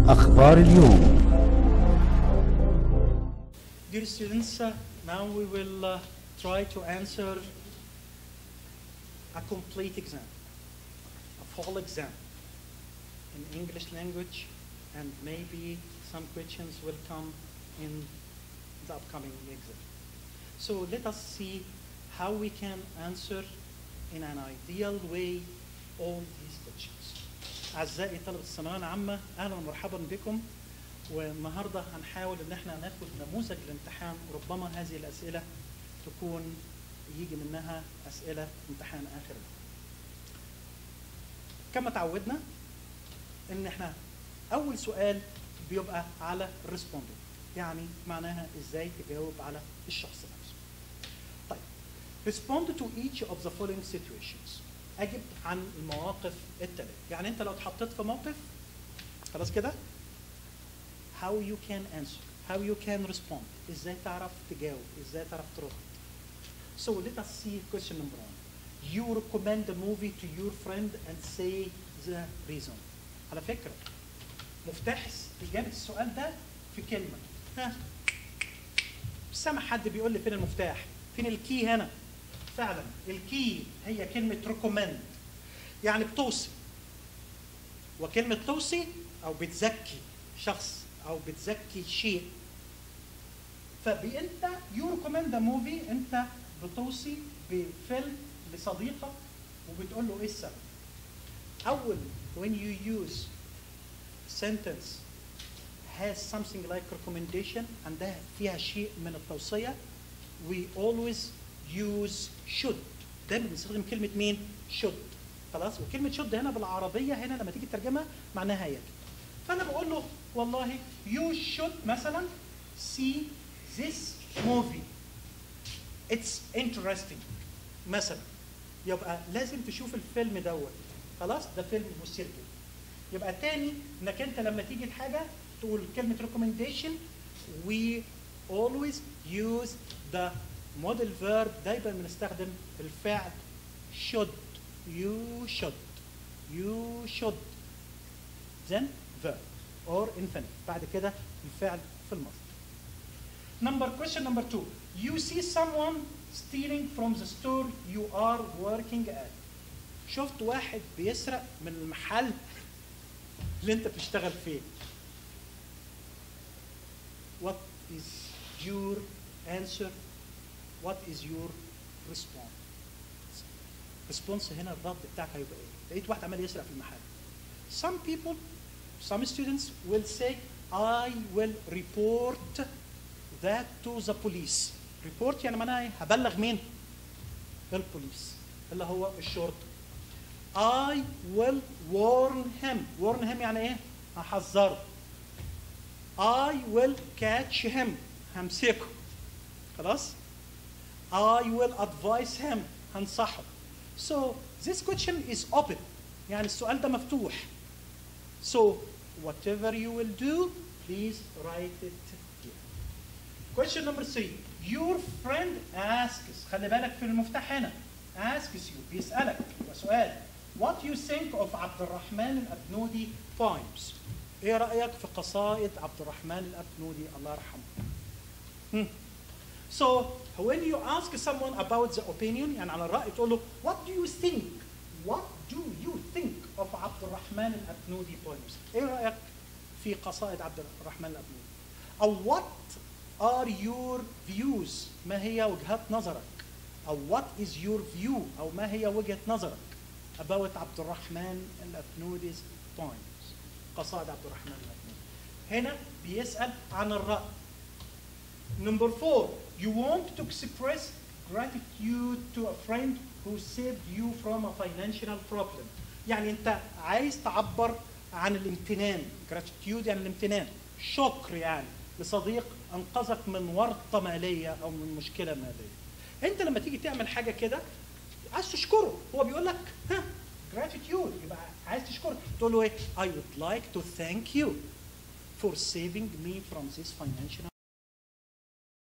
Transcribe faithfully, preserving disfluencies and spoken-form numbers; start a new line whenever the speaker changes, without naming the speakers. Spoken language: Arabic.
أخبار اليوم.
Dear students, uh, now we will uh, try to answer a complete exam, a full exam in English language, and maybe some questions will come in the upcoming exam. So let us see how we can answer in an ideal way all these questions. أعزائي طلبة الثانوية العامة، أهلا ومرحبا بكم. والنهارده هنحاول ان احنا ناخد نموذج الامتحان، وربما هذه الاسئله تكون يجي منها اسئله امتحان اخر. كما تعودنا ان احنا اول سؤال بيبقى على الريسبوندنت، يعني معناها ازاي تجاوب على الشخص نفسه. طيب، respond to each of the following situations. اجب عن المواقف التاليه. يعني انت لو اتحطيت في موقف، خلاص كده، how you can answer, how you can respond. ازاي تعرف تجاوب، ازاي تعرف ترد. So let us see question number one. You recommend a movie to your friend and say the reason. على فكرة مفتاح إجابة السؤال ده في كلمة. ها، سامع حد بيقول لي فين المفتاح؟ فين الكي هنا؟ فعلا الكي هي كلمة recommend، يعني بتوصي. وكلمة توصي أو بتزكي شخص أو بتزكي شيء. فبأنت يو ريكومند موفي، أنت بتوصي بفيلم لصديقك وبتقول له إيه السبب. أول when you use sentence has something like recommendation، عندها فيها شيء من التوصية، we always use should. دايما بنستخدم كلمة مين؟ should. خلاص؟ وكلمة should هنا بالعربية هنا لما تيجي ترجمها معناها يجب. فأنا بقول له والله you should مثلا see this movie. It's interesting مثلا. يبقى لازم تشوف الفيلم دوت. خلاص؟ ده فيلم مثير جدا. يبقى تاني انك انت لما تيجي لحاجة تقول كلمة recommendation we always use the model verb. دايما بنستخدم الفعل should. You should. You should. Then verb or infinitive. بعد كده الفعل في الماضي. Number question number two. You see someone stealing from the store you are working at. شفت واحد بيسرق من المحل اللي انت بتشتغل فيه. What is your answer? What is your response? response هنا الرد بتاعك هيبقى ايه؟ لقيت واحد عمال يسرق في المحل. Some people, some students will say, I will report that to the police. Report يعني معناها ايه؟ هبلغ مين؟ البوليس اللي هو الشرطة. I will warn him. warn him يعني ايه؟ هحذره. I will catch him. همسكه. خلاص؟ I will advise him. هنصحه. So this question is open. يعني السؤال ده مفتوح. So whatever you will do, please write it here. Question number three. Your friend asks. خلي بالك في المفتاح هنا. asks you. بيسألك. وسؤال. What do you think of عبد الرحمن الأبنودي poems? إيه رأيك في قصائد عبد الرحمن الأبنودي الله يرحمه؟ Hmm. So when you ask someone about the opinion يعني على الرأي تقول له what do you think? What do you think of عبد الرحمن الأبنودي poems؟ إيه رأيك في قصائد عبد الرحمن الأبنودي؟ أو what are your views؟ ما هي وجهات نظرك؟ أو what is your view؟ أو ما هي وجهة نظرك about عبد الرحمن الأبنودي's poems؟ قصائد عبد الرحمن الأبنودي. هنا بيسأل عن الرأي. Number four, you want to express gratitude to a friend who saved you from a financial problem. يعني أنت عايز تعبر عن الامتنان. gratitude يعني الامتنان. شكر يعني لصديق أنقذك من ورطة مالية أو من مشكلة مالية. أنت لما تيجي تعمل حاجة كده عايز تشكره. هو بيقول لك ها gratitude يبقى عايز تشكره. تقول له إيه؟ I would like to thank you for saving me from this financial